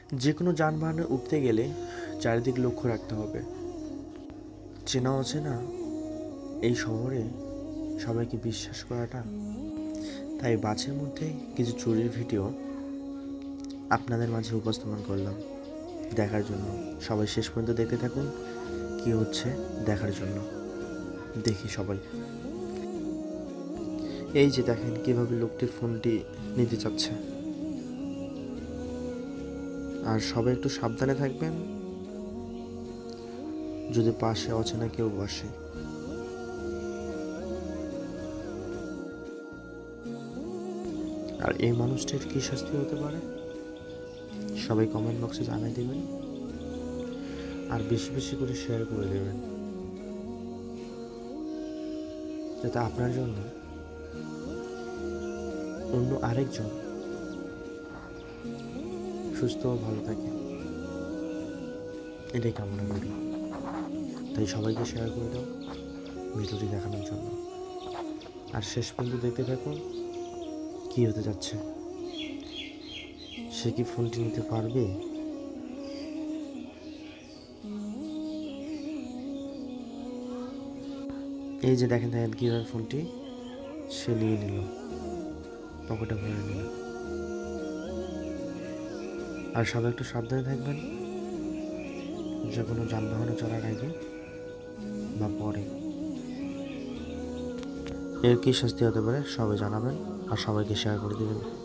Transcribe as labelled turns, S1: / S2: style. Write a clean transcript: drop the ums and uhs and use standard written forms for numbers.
S1: যে কোনো যানবাহনে উঠতে গেলে চারিদিক লক্ষ্য রাখতে হবে। চেনা অচেনা এই শহরে সবাইকে বিশ্বাস করাটা, তাই বাসের মধ্যে কিছু চুরির ভিডিও আপনাদের মাঝে উপস্থাপন করলাম দেখার জন্য। সবাই শেষ পর্যন্ত দেখতে থাকুন কি হচ্ছে দেখার জন্য। দেখি সবাই। এই যে দেখেন কিভাবে লোকটির ফোনটি নিতে চাচ্ছে। আর সবাই একটু সাবধানে থাকবেন যদি পাশে অচেনা কেউ বসে। আর এই মানুষটির কি শাস্তি হতে পারে সবাই কমেন্ট বক্সে জানিয়ে দেবেন, আর বেশি বেশি করে শেয়ার করে দেবেন যাতে আপনার জন্য অন্য আরেকজন সুস্থ ও ভালো থাকে, এটাই কামনা করি। তাই সবাইকে শেয়ার করে দাও ভিডিওটি দেখানোর জন্য। আর শেষ পর্যন্ত দেখতে থাকুন কি হতে যাচ্ছে। সে কি ফোনটি নিতে পারবে? এই যে দেখেন কিভাবে ফোনটি সে নিয়ে নিল, পকেটে ভরে নিল। আর সবাই একটু সাবধানে থাকবেন যে কোনো যানবাহনে চলার আগে বা পরে। এর কি শাস্তি হতে পারে সবাই জানাবেন আর সবাইকে শেয়ার করে দেবেন।